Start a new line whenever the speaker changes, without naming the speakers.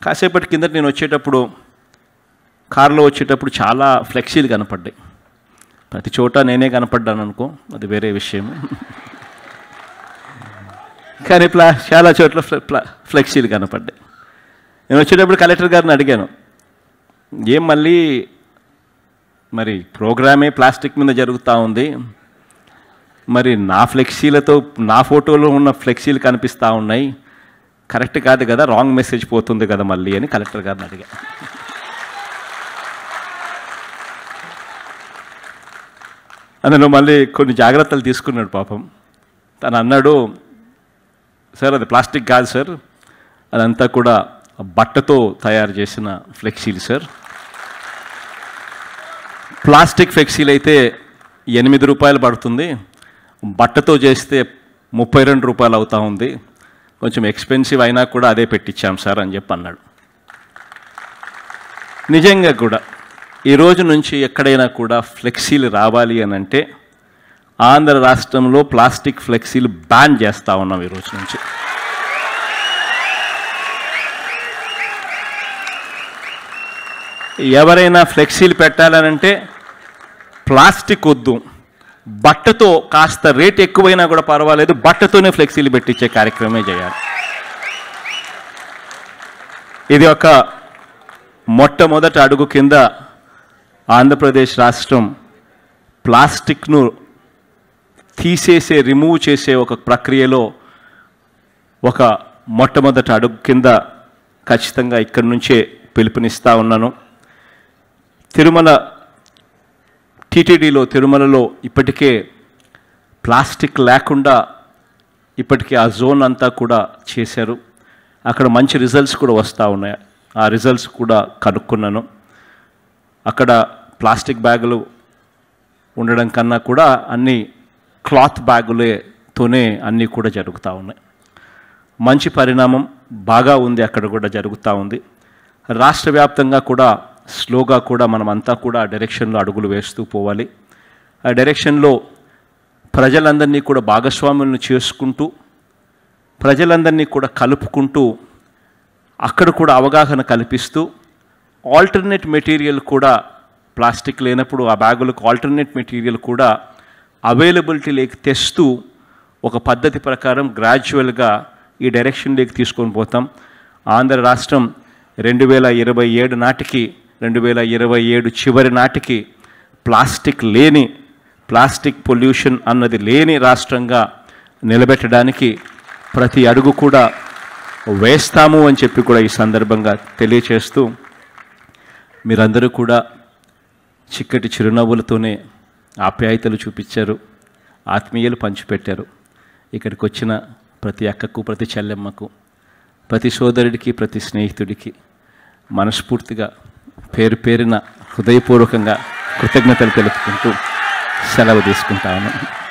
కాసేపటి కిందట నేను వచ్చేటప్పుడు కారులో వచ్చేటప్పుడు చాలా ఫ్లెక్సీలు కనపడ్డాయి. ప్రతి చోట నేనే కనపడ్డాను అనుకో, అది వేరే విషయం. కానీ చాలా చోట్ల ఫ్లెక్సీలు కనపడ్డాయి. నేను వచ్చేటప్పుడు కలెక్టర్ గారిని అడిగాను, ఏం మళ్ళీ మరి ప్రోగ్రామే ప్లాస్టిక్ మీద జరుగుతూ ఉంది, మరి నా ఫ్లెక్సీలతో నా ఫోటోలో ఉన్న ఫ్లెక్సీలు కనిపిస్తూ ఉన్నాయి, కరెక్ట్ కాదు కదా, రాంగ్ మెసేజ్ పోతుంది కదా మళ్ళీ అని కలెక్టర్ గారిని అడిగాను. అందులో మళ్ళీ కొన్ని జాగ్రత్తలు తీసుకున్నాడు పాపం. తను అన్నాడు, సార్ అది ప్లాస్టిక్ కాదు సార్, అదంతా కూడా బట్టతో తయారు చేసిన ఫ్లెక్సీలు సార్. ప్లాస్టిక్ ఫ్లెక్సీలు అయితే 8 రూపాయలు పడుతుంది, బట్టతో చేస్తే 32 రూపాయలు అవుతా ఉంది, కొంచెం ఎక్స్పెన్సివ్ అయినా కూడా అదే పెట్టించాం సార్ అని చెప్పి అన్నాడు. నిజంగా కూడా ఈ రోజు నుంచి ఎక్కడైనా కూడా ఫ్లెక్సీలు రావాలి అని అంటే ఆంధ్ర రాష్ట్రంలో ప్లాస్టిక్ ఫ్లెక్సీలు బ్యాన్ చేస్తూ ఉన్నాం ఈ రోజు నుంచి. ఎవరైనా ఫ్లెక్సీలు పెట్టాలనంటే ప్లాస్టిక్ వద్దు, బట్టతో కాస్త రేట్ ఎక్కువైనా కూడా పర్వాలేదు, బట్టతోనే ఫ్లెక్సీలు పెట్టించే కార్యక్రమమే చేయాలి. ఇది ఒక మొట్టమొదటి అడుగు కింద ఆంధ్రప్రదేశ్ రాష్ట్రం ప్లాస్టిక్ను రిమూవ్ చేసే ఒక ప్రక్రియలో ఒక మొట్టమొదటి అడుగు కింద ఖచ్చితంగా ఇక్కడి నుంచే పిలుపునిస్తూ ఉన్నాను. టీటీడీలో తిరుమలలో ఇప్పటికే ప్లాస్టిక్ లేకుండా ఇప్పటికే ఆ జోన్ అంతా కూడా చేశారు. అక్కడ మంచి రిజల్ట్స్ కూడా వస్తూ ఉన్నాయి. ఆ రిజల్ట్స్ కూడా కనుక్కున్నాను. అక్కడ ప్లాస్టిక్ బ్యాగులు ఉండడం కన్నా కూడా అన్ని క్లాత్ బ్యాగులతోనే అన్నీ కూడా జరుగుతూ ఉన్నాయి. మంచి పరిణామం బాగా ఉంది, అక్కడ కూడా జరుగుతూ ఉంది. రాష్ట్ర వ్యాప్తంగా కూడా స్లోగా కూడా మనమంతా కూడా ఆ డైరెక్షన్లో అడుగులు వేస్తూ పోవాలి. ఆ డైరెక్షన్లో ప్రజలందరినీ కూడా భాగస్వాములను చేసుకుంటూ, ప్రజలందరినీ కూడా కలుపుకుంటూ, అక్కడ కూడా అవగాహన కల్పిస్తూ, ఆల్టర్నేట్ మెటీరియల్ కూడా ప్లాస్టిక్ లేనప్పుడు ఆ బ్యాగులకు ఆల్టర్నేట్ మెటీరియల్ కూడా అవైలబిలిటీలోకి తెస్తూ ఒక పద్ధతి ప్రకారం గ్రాడ్యువల్గా ఈ డైరెక్షన్లోకి తీసుకొని పోతాం. ఆంధ్ర రాష్ట్రం 2027 నాటికి 2027 చివరి నాటికి ప్లాస్టిక్ పొల్యూషన్ అన్నది లేని రాష్ట్రంగా నిలబెట్టడానికి ప్రతి అడుగు కూడా వేస్తాము అని చెప్పి కూడా ఈ సందర్భంగా తెలియచేస్తూ, మీరందరూ కూడా చిక్కటి చిరునవ్వులతోనే ఆప్యాయతలు చూపించారు, ఆత్మీయలు పంచిపెట్టారు. ఇక్కడికి వచ్చిన ప్రతి అక్కకు, ప్రతి చెల్లెమ్మకు, ప్రతి సోదరుడికి, ప్రతి స్నేహితుడికి మనస్ఫూర్తిగా పేరు పేరున హృదయపూర్వకంగా కృతజ్ఞతలు తెలుపుకుంటూ సెలవు తీసుకుంటాను.